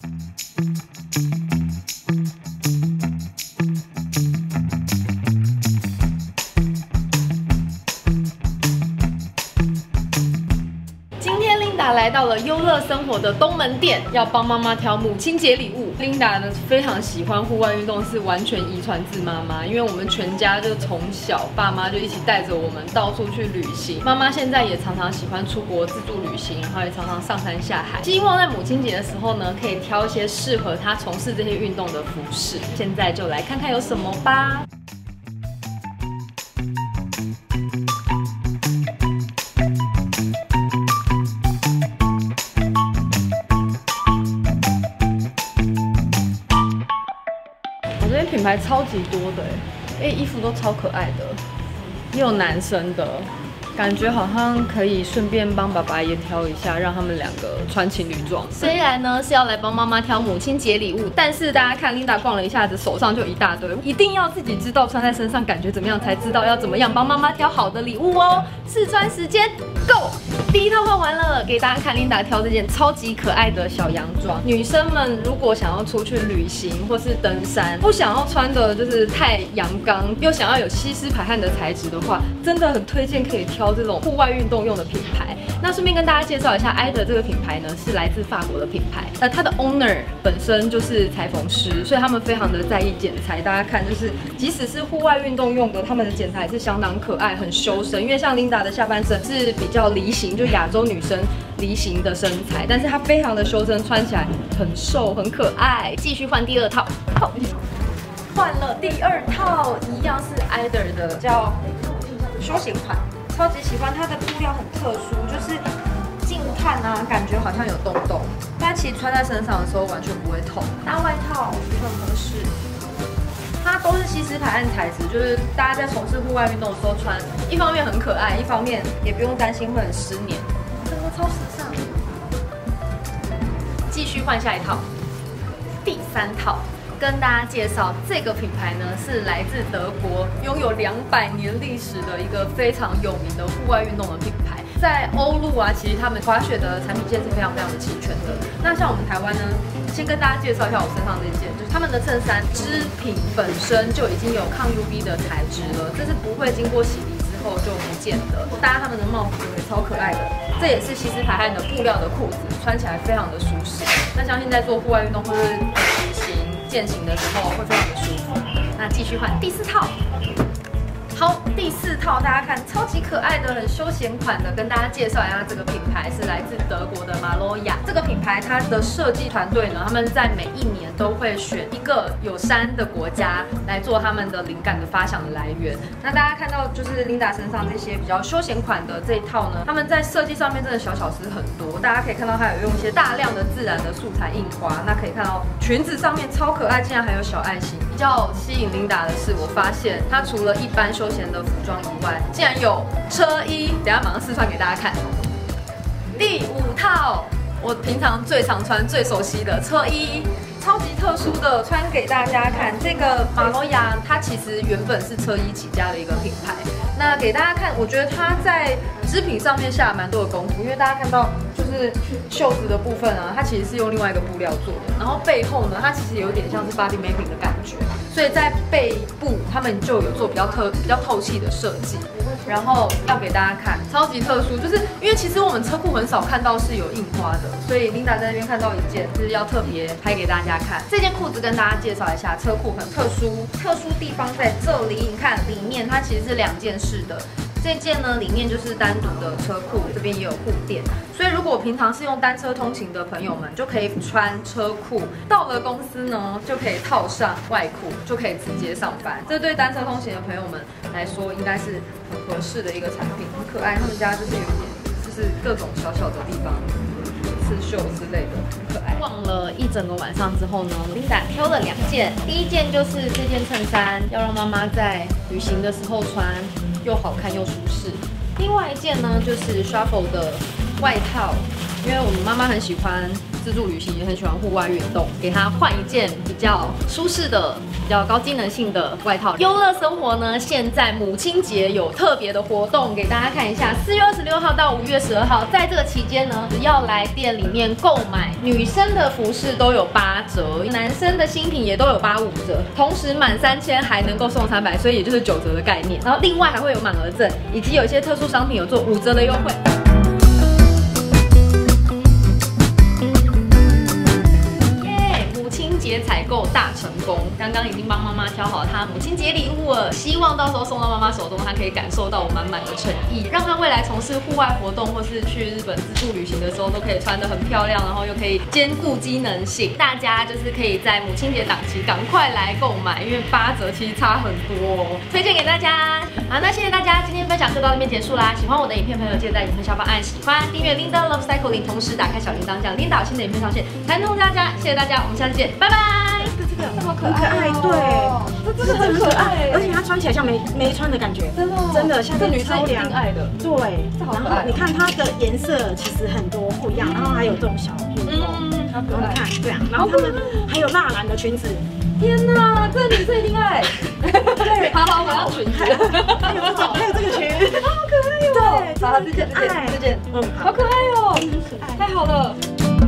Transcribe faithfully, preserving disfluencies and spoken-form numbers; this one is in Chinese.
来到了优乐生活的东门店，要帮妈妈挑母亲节礼物。Linda 呢非常喜欢户外运动，是完全遗传自妈妈，因为我们全家就从小爸妈就一起带着我们到处去旅行。妈妈现在也常常喜欢出国自助旅行，然后也常常上山下海。希望在母亲节的时候呢，可以挑一些适合她从事这些运动的服饰。现在就来看看有什么吧。品牌超级多的哎，哎，衣服都超可爱的，也有男生的，感觉好像可以顺便帮爸爸也挑一下，让他们两个穿情侣装。虽然呢是要来帮妈妈挑母亲节礼物，但是大家看 Linda 逛了一下子，手上就一大堆，一定要自己知道穿在身上感觉怎么样，才知道要怎么样帮妈妈挑好的礼物哦。试穿时间 Go！ 第一套换完了，给大家看 Linda 挑这件超级可爱的小洋装。女生们如果想要出去旅行或是登山，不想要穿的就是太阳刚，又想要有吸湿排汗的材质的话，真的很推荐可以挑这种户外运动用的品牌。那顺便跟大家介绍一下 I D 这个品牌呢，是来自法国的品牌。那它的 owner 本身就是裁缝师，所以他们非常的在意剪裁。大家看，就是即使是户外运动用的，他们的剪裁是相当可爱，很修身。因为像 Linda 的下半身是比较梨形，就亚洲女生梨形的身材，但是它非常的修身，穿起来很瘦很可爱。继续换第二套，换了第二套，一样是 I D 的，叫休闲款。超级喜欢它的布料，很特殊，就是近看啊，感觉好像有洞洞，但其实穿在身上的时候完全不会痛。大外套很合适，它都是吸湿排汗材质，就是大家在从事户外运动的时候穿，一方面很可爱，一方面也不用担心会很湿黏，真的超时尚。继续换下一套，第三套。跟大家介绍这个品牌呢，是来自德国，拥有两百年历史的一个非常有名的户外运动的品牌。在欧陆啊，其实他们滑雪的产品线是非常非常的齐全的。那像我们台湾呢，先跟大家介绍一下我身上这件，就是他们的衬衫织品本身就已经有抗 U V 的材质了，这是不会经过洗涤之后就不见的。搭他们的帽子也超可爱的，这也是吸湿排汗的布料的裤子，穿起来非常的舒适。那相信在做户外运动或是旅行健行的时候会非常的舒服。那继续换第四套。好，第四套大家看，超级可爱的，很休闲款的，跟大家介绍一下这个品牌是来自德国的马洛亚。这个品牌它的设计团队呢，他们在每一年都会选一个有山的国家来做他们的灵感的发想的来源。那大家看到就是 Linda 身上这些比较休闲款的这一套呢，他们在设计上面真的小巧思很多。大家可以看到它有用一些大量的自然的素材印花，那可以看到裙子上面超可爱，竟然还有小爱心。比较吸引 Linda 的是，我发现它除了一般休闲的服装以外，竟然有车衣，等一下马上示范给大家看。第五套，我平常最常穿、最熟悉的车衣，超级特殊的，穿给大家看。这个马洛亚，它其实原本是车衣起家的一个品牌。那给大家看，我觉得它在织品上面下了蛮多的功夫，因为大家看到就是袖子的部分啊，它其实是用另外一个布料做的，然后背后呢，它其实有点像是 body mapping 的感觉，所以在背部他们就有做比较特、比较透气的设计。然后要给大家看，超级特殊，就是因为其实我们车裤很少看到是有印花的，所以 Linda 在那边看到一件，就是要特别拍给大家看。这件裤子跟大家介绍一下，车裤很特殊，特殊地方在这里，你看里面它其实是两件式的。这件呢，里面就是单独的车裤，这边也有护垫，所以如果平常是用单车通勤的朋友们，就可以穿车裤，到了公司呢，就可以套上外裤，就可以直接上班。这对单车通勤的朋友们来说，应该是很合适的一个产品，很可爱。他们家就是有点，就是各种小小的地方，刺绣之类的，很可爱。逛了一整个晚上之后呢 ，Linda 挑了两件，第一件就是这件衬衫，要让妈妈在旅行的时候穿。又好看又舒适。另外一件呢，就是 Shuffle 的外套，因为我们妈妈很喜欢自助旅行，也很喜欢户外运动，给他换一件比较舒适的、比较高机能性的外套。优乐生活呢，现在母亲节有特别的活动，给大家看一下。四月二十六号到五月十二号，在这个期间呢，只要来店里面购买女生的服饰都有八折，男生的新品也都有八五折，同时满三千还能够送三百，所以也就是九折的概念。然后另外还会有满额赠，以及有一些特殊商品有做五折的优惠。采购大成功，刚刚已经帮妈妈挑好她母亲节礼物了，希望到时候送到妈妈手中，她可以感受到我满满的诚意，让她未来从事户外活动或是去日本自助旅行的时候，都可以穿得很漂亮，然后又可以兼顾机能性。大家就是可以在母亲节档期赶快来购买，因为八折其实差很多哦，推荐给大家。好，那谢谢大家，今天分享就到这边结束啦。喜欢我的影片朋友，记得在影片下方按喜欢、订阅 Linda Love Cycling， 同时打开小铃铛，这样 Linda 有新的影片上线才能通知大家。谢谢大家，我们下次见，拜拜。 这个好可爱，对，这真的很可爱，而且它穿起来像没没穿的感觉，真的真的像女生一定爱的，对。然后你看它的颜色其实很多不一样，然后还有这种小屏风，然后你看对啊，然后他们还有蜡蓝的裙子，天哪，这女生一定爱。对，好好，我要裙子，还有这种，还有这个裙，好可爱哟。对，好，再见，再见，再见，嗯，好可爱哦，太好了。